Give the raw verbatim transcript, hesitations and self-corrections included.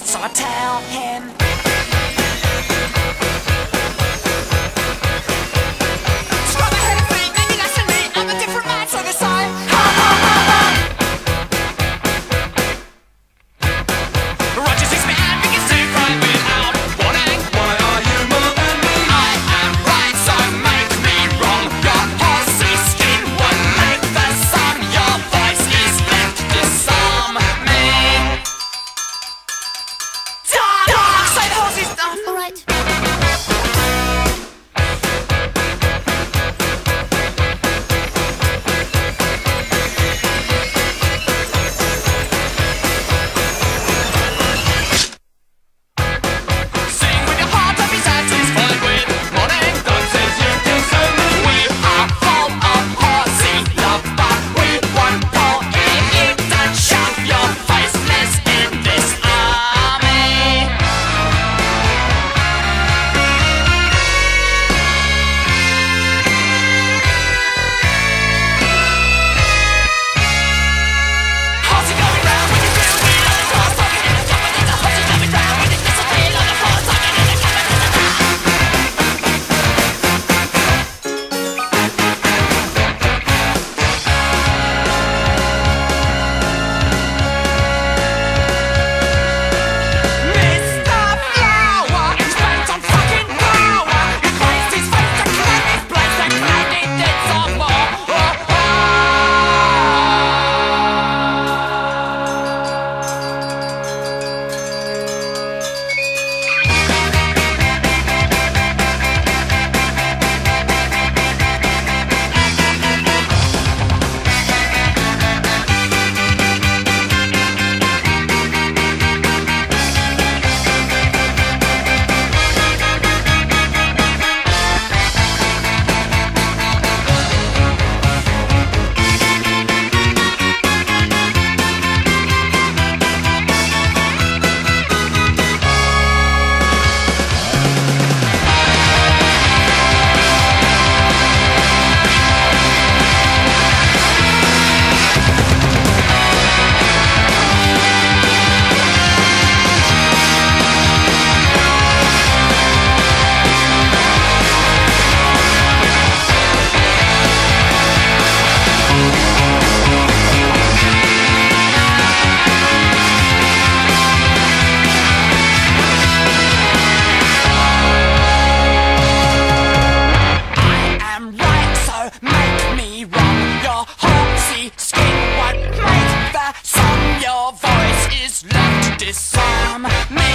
so I tell him. Scrub ahead of me, maybe less than me, I'm a different man, so decide. Ha ha ha ha! Roger six man begins to cry without warning. Why are you more than me? I am right, so make me wrong. Your horsey skin won't make the song. Your voice is left to disarm me. Dark, dark, say the horse is done. All right. Sing with your heart, don't be sad, it's falling with morning. Don't say you can send me. We are full of horsey love, but we won't pull in it and shove your faceless in this army. Horsey going round with his real wheel on the cross, talking in the top, and it's a horsey going round with his whistle wheel on the floor, talking in the top, and it's a Mister Flower is bent on fucking power. He raised his face to claim his place, then claimed he did some more. Oh, oh. I am right, so make me wrong. Your horsey skin won't make the song. Your voice is left to disarm me.